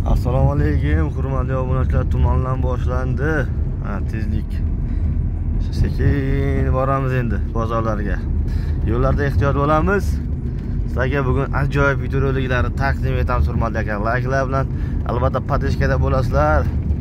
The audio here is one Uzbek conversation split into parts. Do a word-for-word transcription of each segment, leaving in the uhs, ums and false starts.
Assalomu alaykum, hurmatli obunachilar. Tumandan boshlandi. Ha, tezlik. Sekin boramiz endi bozorlarga. Yo'llarda ehtiyot bo'lamiz. Sizlarga bugun ajoyib videoroliklarni taqdim etamiz, hurmatli aka. Likelar bilan albatta podpishkada bo'lasizlar.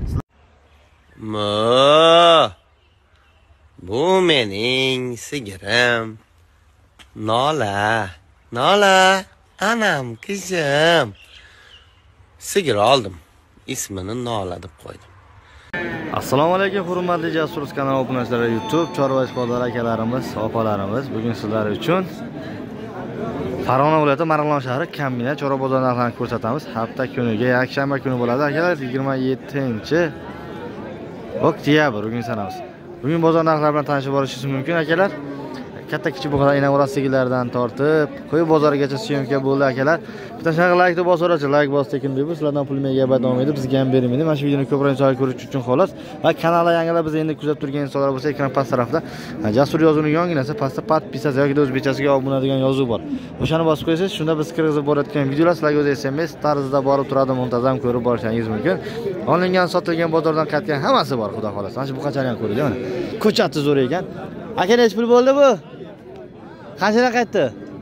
Ma bu mening sigirim. Nola, Nola, anam kızım. Sigir oldim. İsmini Nola deb qo'ydim. Assalomu alaykum, hurmatli Jasuruz kanali obunachilari, YouTube chorva ishqodor akalarimiz, opalarimiz. Bugun sizlar uchun Farg'ona viloyati Marg'ilon shahri Kambina chorva bozor narxlarini ko'rsatamiz. Hafta kuniga yakshanba kuni bo'ladi akalar, yigirma yettinchi oktyabr bugun sanamiz. Bugun bozor narxlari bilan tanishib olishingiz mumkin akalar. Katta kichik bu kadar inaverat sigirlardan tortib, qo'y bozorigacha syomka bo'ldi akalar. Bitta shunga like deb bosirachi, like bos tekin deb sizlardan pul megabayt olmaydi, bizga ham bermaydi. Mana shu videoni ko'proq insonlar ko'rish uchun xolos. Va kanalga yangilar bizni endi kuzatib turgan insonlar bo'lsa, ekran past tarafda Jasur yozuvining yonginasi pastda podpisasiya yoki o'zbekchasiga obuna degan yozuv bor. O'shani bosib qo'ysangiz, shunda biz kirgizib borayotgan videolar sizlarga o'z S M S tarzida borib turadi, muntazam ko'rib borishingiz mumkin. Olingan, sotilgan bozordan qaytgan hammasi bor, xudo xolasa. Mana shu buqachani ham ko'rdik, mana. Ko'chati zo'r ekan. Aka, nech pul bo'ldi bu? Qanchadan qaytdi?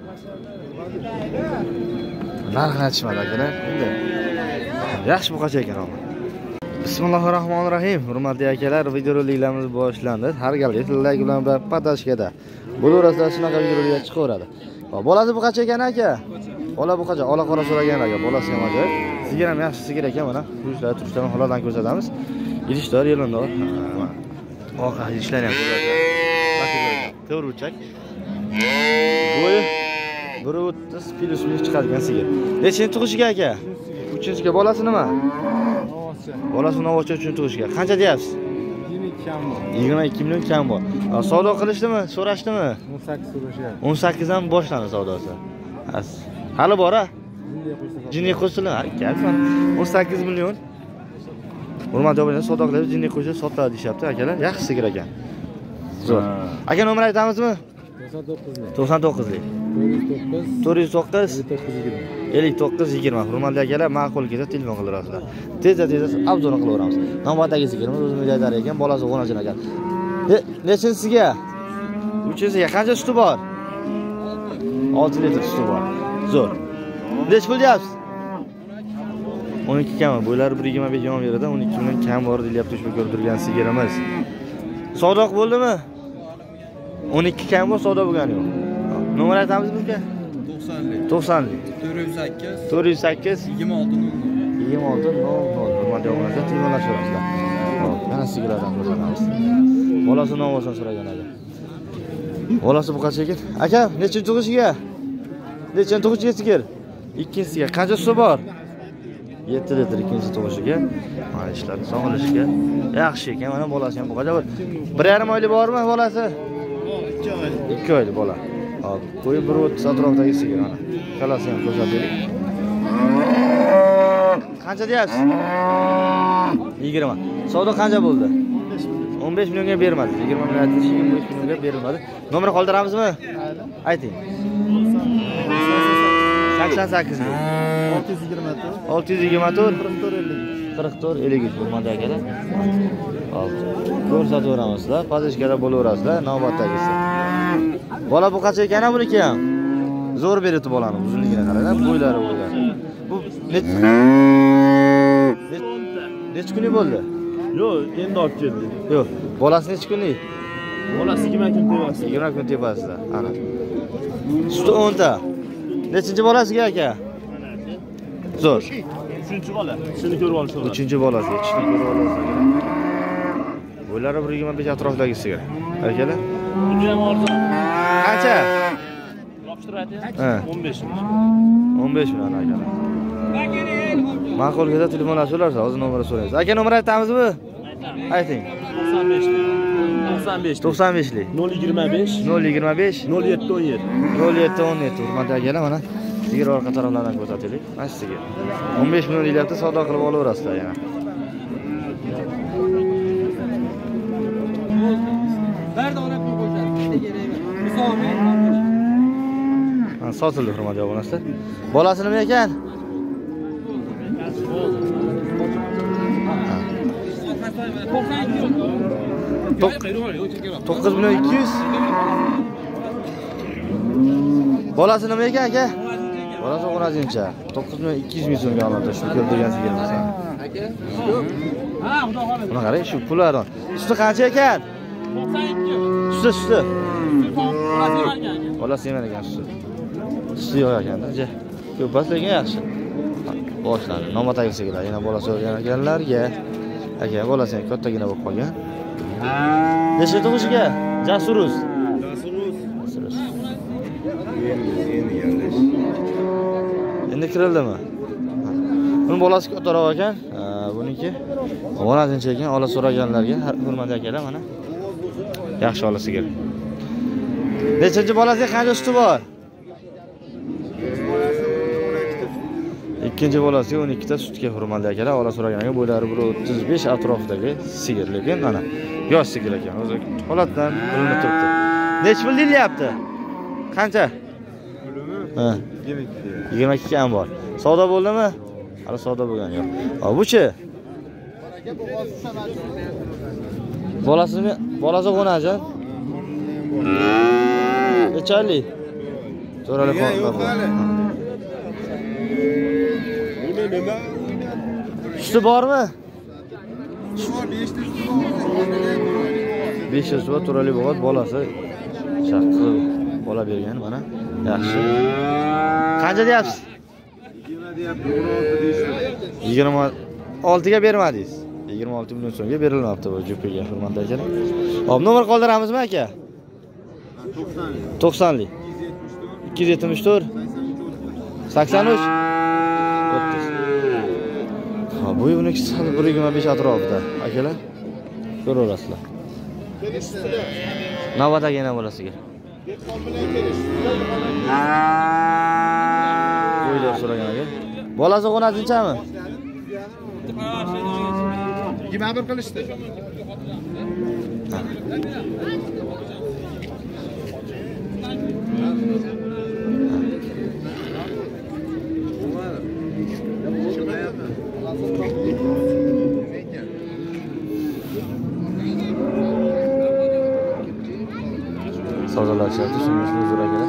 Narxini aytishmadi akalar. Endi yaxshi buqacha ekan opa. Bismillahirrohmanirrohim. Hurmatli akalar, videoroliklarimiz boshlandi. Har gal like bilan podpishkada bo'laverasizlar, shunaqa videoroliklar chiqaveradi. Bolasi buqacha ekan aka. Bola buqacha, ola qora so'ragan aka, bolasi ham ajoyib. Sigir ham yaxshi sigir ekan, mana. Turishlar, turishlarni holadan ko'rsatamiz. Idishlar, yelondor. Oqa idishlari ham ko'rsatadi. To'g'ri burchak. Bo'yi bir o'ttiz plus minus chiqargan sigir. Nechinchi tug'ishiga aka? uchinchiga. Bolasi nima? Novocha. Bolasi novocha uchinchi tug'ishiga. Qancha deyapsiz? yigirma ikki million kam bor. Savdo qilishdimi? So'rashdimi? o'n sakkiz so'rashyapti. o'n sakkiz dan boshlandi savdosi. Hali bor a? Jinni qo'shiladi. Gapman. o'n sakkiz million. Hurmatli obunachilar, savdo qilib jinni qo'shib sotiladi deyapti akalar. Yaxshi sigir ekan. Zo'r. Aka nomer aytamizmi? to'qson to'qqizlik. to'rt yuz to'qqiz ellik to'qqiz yigirma. Hurmatli akalar, ma'qul kelsa telefon qilaverasizlar. Tezda tezda obzorni qilaveramiz. Navbatdagi sigirimiz o'zimiz aytar ekan, bolasi o'g'onajon ekan. Nechinchisiga? uchinchisiga qancha suti bor? olti litr suti bor. Zo'r. Nech pul deyapsiz? o'n ikki kam. Bo'ylari bir yigirma besh yon beradi, o'n ikki million kam bor deyapti ushbu ko'rib turgan sigirimiz. Savdo bo'ldimi? o'n ikki kam bor, savdo bo'lgani yo'q. Nomer aytamizmi aka? to'qsonlik. to'rt yuz sakkiz yigirma olti nol nol. yigirma olti nol nol. Hurmatli obunachilar, telefonlashaverasizlar. Xo'p, yana sigirlardan ko'rsatamiz. Bolasi novosini so'ragan aka. Bolasi buqacha ekan. Aka, nechinchi tug'ishiga? Nechinchi tug'ishiga sigir? Ikkinchisiga. Qancha suti bor? yetti litr ikkinchi tug'ishiga. Mana ishlar sog'lishiga yaxshi ekan. Mana bolasi ham buqacha bor. bir yarim oylik bormi bolasi? ikki oylik bola. Hop, qo'y bir o'ttiz atrofidagi sigir mana. Kalasi ham ko'rsataylik. Qancha deyapsiz? yigirma. Savdo qancha bo'ldi? o'n besh millionga bermadi. yigirma million aytish, yigirma besh millionga berilmadi. Nomer qoldiramizmi? Ayting. sakson sakkiz. olti yuz yigirma to'rt. olti yuz yigirma to'rt. qirq to'rt ellik uch. Hurmatli akalar. Hop. Ko'rsataveramiz sizlar, podpishkada bo'laverasizlar, navbatdagisi. Bola buqacha ekan buniki ham. Zo'r berdi bolani, uzunligini qarang, bo'ylari bo'ylar. Bu nech nech kunlik bo'ldi? Yo'q, endi olib keldi. Yo'q, bolasi nech kunlik? Bolasi yigirma kun tepasida. yigirma kun tepasida. Ana. Suti o'n ta. Nechinchi bolasiga aka? Zo'r. uchinchi bola. Shuni ko'rib olishdi. uchinchi bolasi, ishni ko'rib olasiz. Bo'ylari bir yigirma besh atrofidagi sigir. Akalar? Buni ham arzon. Qancha? Yopishtiryapti. o'n besh million. o'n besh million akalar. Ma'qul kelsa telefonlashaverasiz, hozir nomerni so'raysiz. Aka, nomer aytamizmi? Ayting. to'qson besh. to'qson besh. to'qson beshlik. nol yigirma besh. nol yigirma besh. nol yetti o'n yetti. nol yetti o'n yetti. Hurmatli akalar, mana sigir orqa taraflardan ko'rsataylik. Mana shu sigir. o'n besh million deyapti, savdo qilib olaverasizlar yana. Berdona pul qo'shadi. Misolmi? Sotildi, hurmatli obunachilar. Bolasi nima ekan? to'qqiz million ikki yuz. Bolasi nima ekan aka? Bolasi o'g'razincha. to'qqiz million ikki yuz ming so'mga oladi. Shu ko'rdirgan sigirmasa. Aka? Ha, xudo xohlasa. Buni qarang, shu pullardan. Suti qancha ekan? to'qson ikki. Suti, suti. Bolasi emas ekan. Bolasi emas ekan suti. Suti yo'q ekan-da, ja. Ko'pas lekin yaxshi. Boshlandi. Nomataga sigirlar. Yana bolasi o'rgan ekanlarga. Aka, bolasi ham kattagina bo'lib qolgan. Necha tug'ishiga? Jasurus. Jasurus. Jasurus. Endi kirildimi? Buni bolasi kattaroq ekan. Buniki o'g'razincha ekan. Ola so'raganlarga hurmatli akalar, mana. Yaxshi ola sigir. Nechanchi bolasiga qancha suti bor? Ikkinchi bolasiga o'n ikki ta sutga hurmatli akalar. Ola so'raganiga bo'ylari bir o'ttiz besh atrofidagi sigir, lekin mana yosh sigir ekan. O'zi holatdan bilinib turibdi. Nech pul deyilyapti? Qancha? Ha, yigirma ikki ham bor. Savdo bo'ldimi? Hali savdo bo'lgan yo'q. Ha, buchi? Bolasini, bolasi qo'najon. Nechali? So'ralib qoldi. Suti bormi? besh yuz bor, turali bo'ladi, bolasi shaqqi bola bergan mana. Yaxshi. Qancha deyapsiz? yigirma olti ga bermadingiz. yigirma olti million so'mga berilmabdi bu jupiga, hurmatli akalar. Hop, nomer qoldiramizmi aka? to'qsonlik. ikki yuz yetmish to'rt sakson uch o'ttiz. Ha, bu uniki bir yigirma besh atrofida, akalar. Ko'raverasizlar. Navbatdagi yana bolasiga. Bo'ylar so'ragan aka. Bolasi qo'nazinchami? yigirma bir qilishdi. Savdolashyapti, shunga shuni uzr akalar.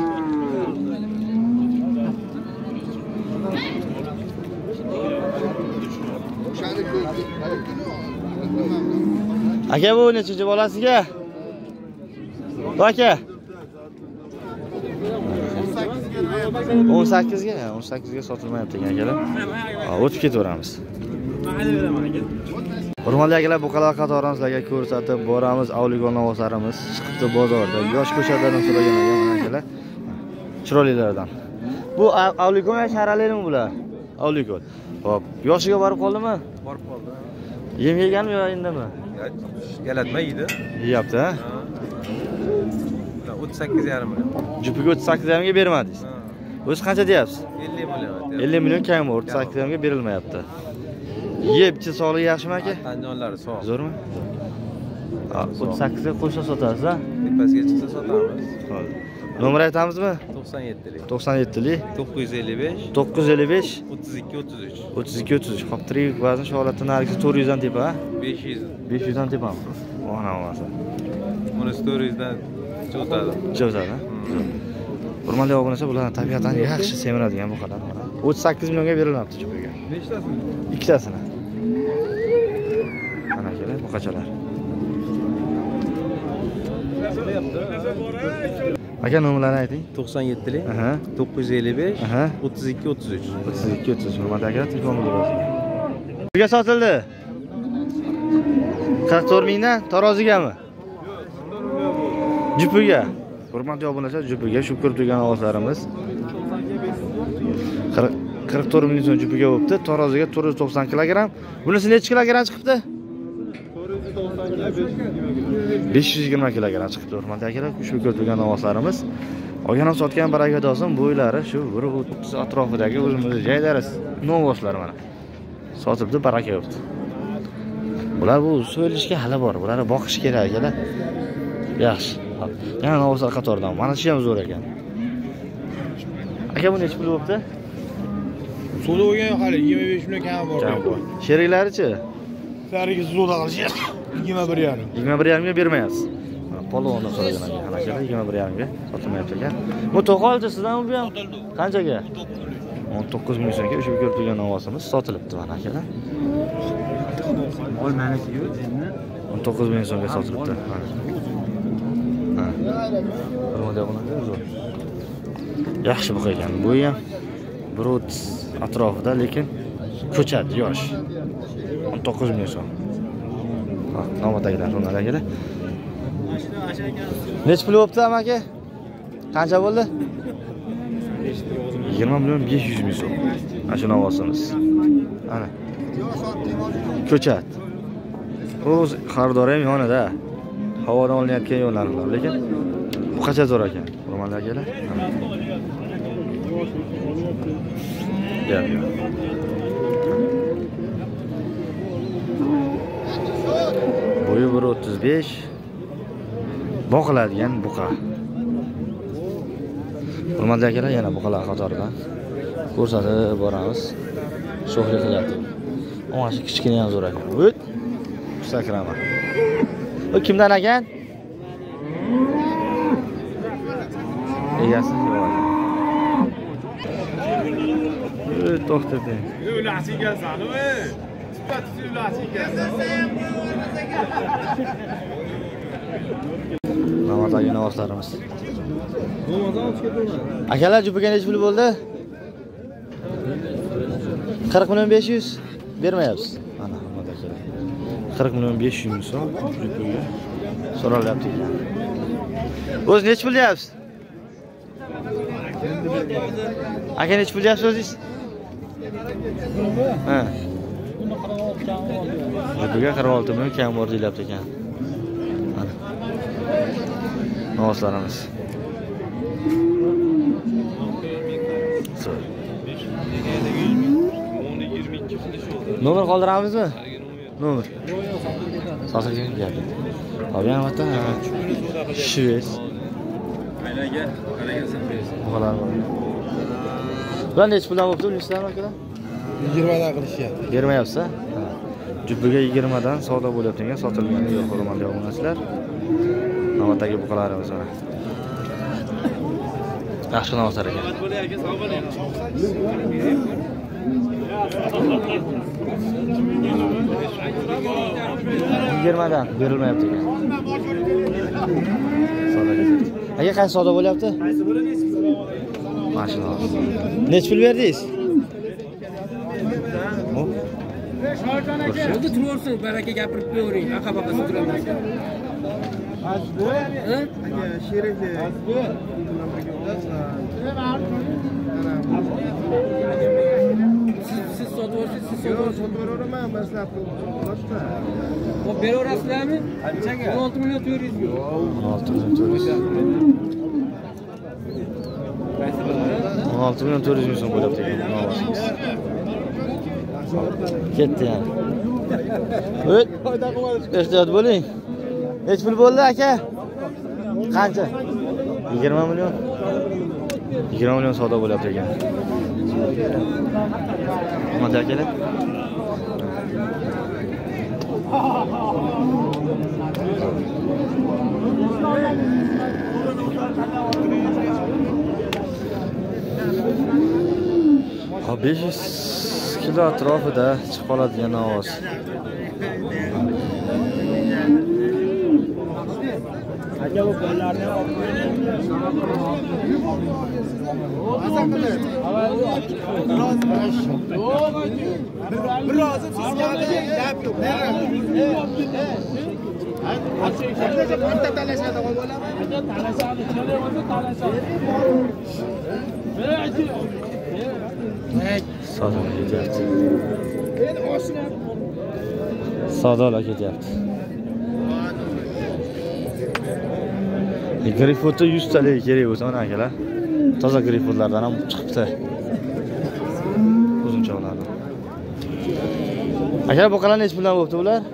Aka, bu nechinchi bolasiga? Aka. o'n sakkizga, o'n sakkizga sotilmayapti ekan akalar. O'tib ketaveramiz. Hurmatli akalar, bu qalalar qatorini sizlarga ko'rsatib boramiz. Avligon novoslarimiz chiqibdi bozorda. Yosh ko'chatlardan so'ragan akalar. Chiroylilardan. Bu avligon ya sharalarimi bular? Avligon. Hop, yoshiga borib qoldimi? Borib qoldi. Yem yeganmi yo endimi? Yalatma yeydi. Yeyapti, ha? o'ttiz sakkiz yarim million. Jupiga o'ttiz sakkiz yarim ga bermadingiz. O'zi qancha deyapsiz? ellik million. ellik million kam, o'ttiz sakkiz yarim ga berilmayapti. Yebchi sog'ligi yaxshimi aka? Tanjonlari sog'. Zo'rmi? Ha, o'ttiz sakkiz ga qo'shsa sotasiz, ha? Tepasiga chiqsa sotamiz. Xo'p. Nomer aytamizmi? to'qson yettilik. to'qson yettilik to'qqiz yuz ellik besh to'qqiz yuz ellik besh o'ttiz ikki o'ttiz uch o'ttiz ikki o'ttiz uch. Xo'p, tirik vazn shu holatda nargisi to'rt yuz dan tepa, ha? besh yuz. besh yuz dan tepami? Ona olmasa. Buni to'rt yuz dan o'tadi. O'tadi, ha? Hurmatli obunachilar, bular tabiatan yaxshi semiradigan bu qadar. o'ttiz sakkiz millionga berilmoqda jupiga. Nechtasini? Ikkitasini. Mana kelar bu qachalar. Aka, nomerlarini ayting. to'qson yettilik Aha. to'qqiz yuz ellik besh Aha. o'ttiz ikki o'ttiz uch o'ttiz ikki o'ttiz uch. Hurmatli aka, telefon bo'lsin. Nega sotildi? qirq to'rt mingdan tarozigami? Jupiga. Hurmatli obunachilar, jupiga shu ko'rib turgan ovozlarimiz qirq to'rt ming so'm jupiga bo'libdi. Taroziga to'rt yuz to'qson kilogramm. Bunisi necha kilogramm chiqibdi? besh yuz yigirma kilogramm chiqibdi. Hurmatli akalar, shu ko'rib turgan ovozlarimiz. Olgan ham sotgan baraka olsin, bo'ylari shu bir o'ttiz atrofidagi o'zimizni joylari novoslar mana. Sotibdi, baraka yopti. Bular bu so'yilishga hali bor. Bularni boqish kerak akalar. Yaxshi. Yana novoslar qatoridan. Mana shu ham zo'r ekan. Aka, bu necha pul bo'libdi? Suvda bo'lgan hali yigirma besh million kam bor. Kam bor. Sheriklari-chi? Bariga zo'da qilishgan. yigirma bir yarim. yigirma bir yarimga bermayapsiz. Polvondan so'ragan ekan. Akalar yigirma bir yarimga sotilmayapti ekan. Bu to'qolchi sizdan bu ham qanchaga? o'n to'qqiz ming so'mga o'sha ko'rib turgan ovozimiz sotilibdi mana akalar. o'n to'qqiz ming so'mga sotilibdi. Ha. Yaxshi buqa ekan. Bu ham bir o'ttiz atrofida, lekin ko'chadi, yosh. o'n to'qqiz ming so'm. Ha, navbatdagilar to'nlar akalar. Nech pul bo'pti amaki? Qancha bo'ldi? yigirma million besh yuz ming so'm. Mana shu navosimiz. Ana. Ko'chat. O'z xaridor ham yonida. Havodan olinayotgan yo'llar bor, lekin bu qancha zo'r ekan. Hurmatli akalar. Gap yo'q. Bo'yi bir o'ttiz besh. Boqiladigan buqa. Hurmatli akalar, yana buqalar qatoridan ko'rsatib boramiz. Sho'xlik qilyapti. Mana shu kichkina ham zo'r ekan. O't. Sakrama. Bu kimdan ekan? Egasi yo'q. O't, to'xtab. Ular ekansan, ey. Sifat ular ekansan. Navbatdagi navoslarimiz. Akalar jupiga nech pul bo'ldi? qirq million besh yuz bermayapsiz. Mana hurmat akalar. qirq million besh yuz ming so'm jupiga so'ralyapti ekan. O'z nech pul deyapsiz? Aka nech pul deyapsiz o'zingiz? Ha. Jupiga qirq olti million kam bor deyapti ekan. Mana. Navoslarimiz. Nomer qoldiramizmi? Nomer. Sotilgan gap. Qolgan vaqtda Shves. Aylaga, qaragansan bes. Buqalar bor. Bular nech puldan bo'pti, bilmaysizlarmi akalar? yigirma dan qilishyapti. Bermayapsiz? Jupiga yigirma dan savdo bo'lyapti ekan, sotilgani yo'q, hurmatli obunachilar. Navbatdagi buqalarimiz mana. Yaxshi navbatlar ekan. yigirma dan berilmayapti ekan. Aka qaysi savdo bo'lyapti? Mashina. Nech pul berdingiz? Endi turursiz, baraka gapirib qo'ying. Aqabaqasi turolmasdan. Azbu? Ha? Sherikli. Azbu. Siz sotvorsiz, siz sotvorsiz. Sotveraman, maslab boshqa. O beraverasizlarmi? Qanchaga? o'n olti million to'rt yuz. o'n olti million to'rt yuz. o'n olti million to'rt yuz ming so'm bo'lyapti ekan. Ketdi yani. O't. Ehtiyot bo'ling. Nech pul bo'ldi aka? Qancha? yigirma million. yigirma million savdo bo'lyapti ekan. Hurmatli akalar. Ha, besh yuz kilo atrofida chiqib qoladigan ovoz. Aka bu qo'llarni olib Biroz sizga gap yo'q. Qancha talashadi bo'ladimi? talashadi, chelevozda talashadi. Savdolar ketyapti. Savdolar ketyapti. Grifotda yuz talik kerak bo'lsa mana akalar. Toza grifotlardan ham chiqibdi. Uzunchoqlardan. Akalar bu qalan nech puldan bo'pti bular?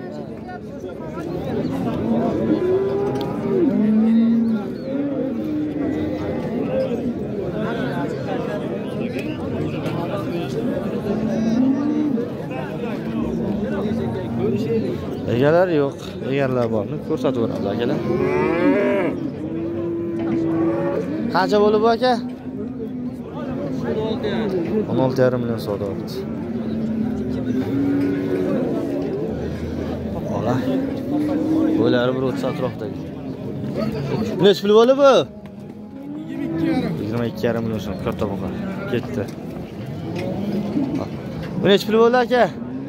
Egalar yo'q. Egalar bormi? Ko'rsatib beramiz akalar. Qancha bo'ldi bu aka? o'n olti yarim million savdo bo'ldi. Ola. Bo'lari bir o'ttiz atrofdagi. Nech pul bo'ldi bu? yigirma ikki yarim million so'm katta boqa. Ketdi. Bu nech pul bo'ldi aka?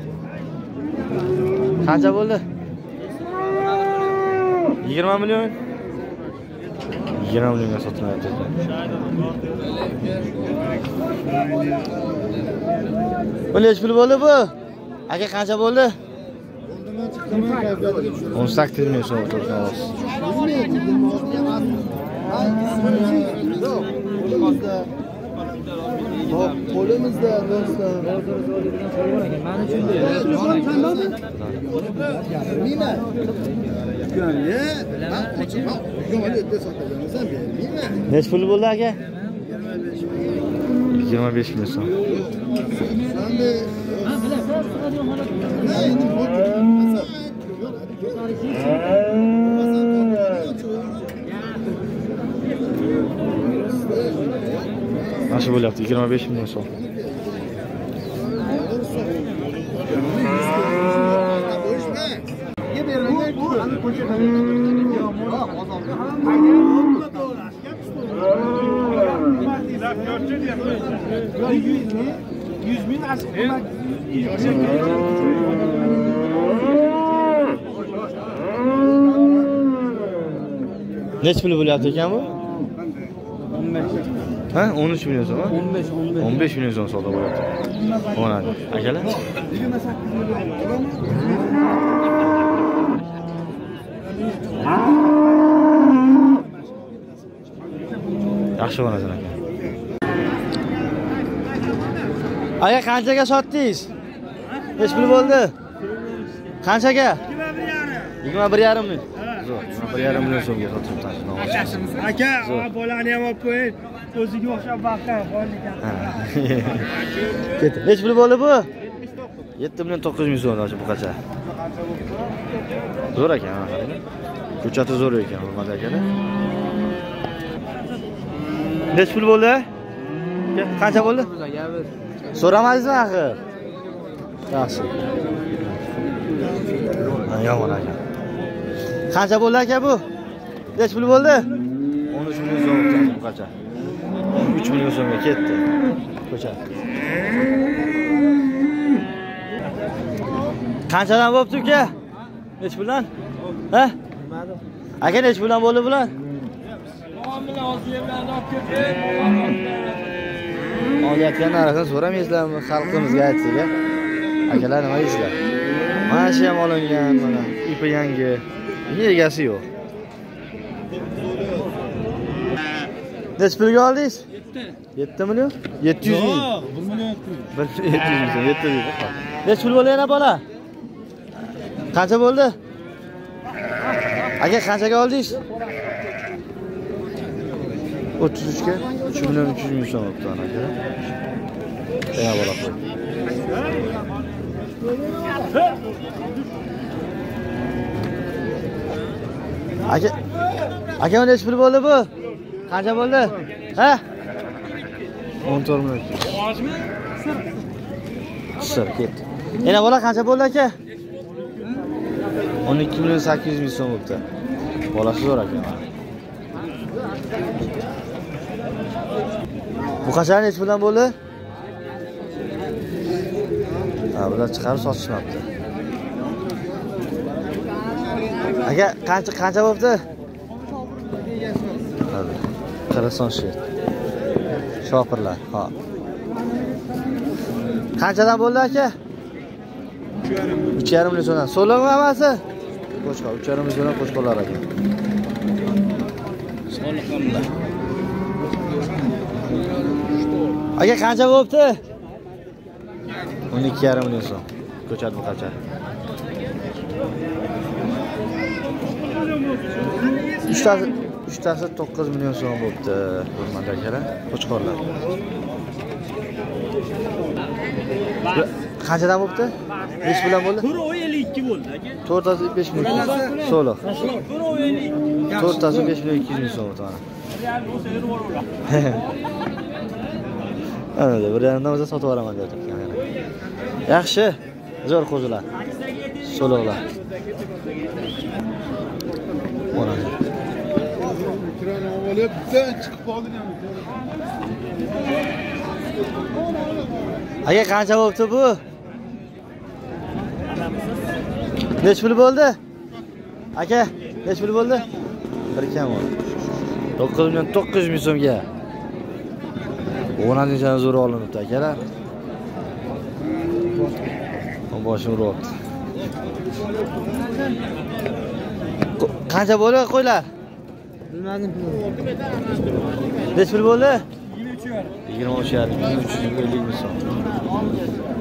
Qancha bo'ldi? yigirma million. yigirma millionga sotilyapti ekan. Bu nech pul bo'ldi bu? Aka qancha bo'ldi? o'n sakkiz million so'm turgan o'zi. Qo'limizda do'stlar. Mani tushundim. Nima? Nech pul bo'ldi aka? yigirma besh million so'm. Nasıl bo'lyapti? yigirma besh million so'm. yüz bin Nech pul bo'lyapti ekan bu? Ha, o'n uch million so'm. o'n besh o'n besh. o'n besh million so'm savdo bo'lyapti. O'nadi. Akalar? Yaxshi bo'lasan aka. Aka qanchaga sotdingiz? Nech pul bo'ldi? Qanchaga? yigirma bir yarim million. Zo'r. yigirma bir yarim million so'mga sotibman. aka, bolani ham olib qo'ying. O'ziga o'xshab baqay, qo'ying. Ketdi. Nech pul bo'ldi bu? yetti million to'qqiz yuz ming so'm bu qacha. Zo'r ekan, qarang. Ko'chati zo'r ekan, hurmatli akalar. Nech pul bo'ldi? Qancha bo'ldi? So'ramadingizmi axir? Yaxshi. Yomon aka. Qancha bo'ldi aka bu? Nech pul bo'ldi? o'n uch million so'm bu qacha. uch million so'mga ketdi. Ko'chat. Qanchadan bo'pti uka? Nech puldan? Ha? Aka nech puldan bo'ldi bular? Olayotgan narxini so'ramaysizlarmi? Xalqimizga aytsak-a. Akalar nima deysizlar? Mana shu ham olingan, mana ipi yangi. Nega egasi yo'q? Nech pulga oldingiz? yetti million? yetti yuz ming. bir million yetti yuz ming. yetti yuz ming. Nech pul bo'ldi yana bola? Qancha bo'ldi? Aka qanchaga oldingiz? o'ttiz uch ga uch million uch yuz ming so'm bo'libdi aka. Yana bola qo'y. Aka aka nech pul bo'ldi bu? Qancha bo'ldi? Ha? o'n to'rt million. Ojmi? Sir ketdi. Yana bola qancha bo'ldi aka? o'n ikki million sakkiz yuz ming so'm bo'libdi. Bolasi zo'r ekan. Bu qancha nech puldan bo'ldi? Ha, bular chiqarib sotishmabdi. Aka qancha qancha bo'libdi? Hadi. Qarason shet. Shopirlar, ha. Qanchadan bo'ldi aka? uch yarim million so'mdan. So'limi hammasi? Qo'shqor, uch yarim million so'mdan qo'shqorlar aka. So'liqimda. Aka qancha bo'libdi? o'n ikki yarim million so'm. Ko'chat bu qancha? Uchtasi uchtasi to'qqiz million so'm bo'libdi. Hurmatli akalar, qo'chqorlar. Qanchadan bo'libdi? Nech bilan bo'ldi? bir o'n ellik ikki bo'ldi aka. to'rttasi besh ming so'liq. bir o'n ellik. to'rttasi besh million ikki yuz ming so'm mana. Real bo'lsa yurib boraveradi. Ana, bir yandan o'zi sotib olaman deb turgan. Yaxshi. Zo'r qo'zilar. So'liqlar. Mana. Kran olib, bitta chiqib qolding ham. Aka qancha bo'libdi bu? Nech pul bo'ldi? Aka, nech pul bo'ldi? bir kam bo'ldi. to'qqiz million to'qqiz yuz ming so'mga. o'ninchi zo'r olinibdi akalar. Boshim uryapti. Qancha bo'ldi qo'ylar? Bilmadim. Nech pul bo'ldi? yigirma uch yarim. yigirma uch yarim, uch yuz ellik ming so'm.